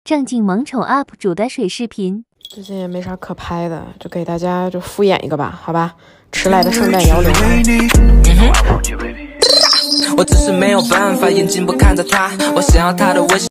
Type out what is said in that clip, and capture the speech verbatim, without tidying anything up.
正经萌宠 U P 主的水视频。 最近也没啥可拍的，就给大家就敷衍一个吧，好吧？迟来的圣诞摇铃。 我只是没有办法，眼睛不看着他，我想要他的微笑。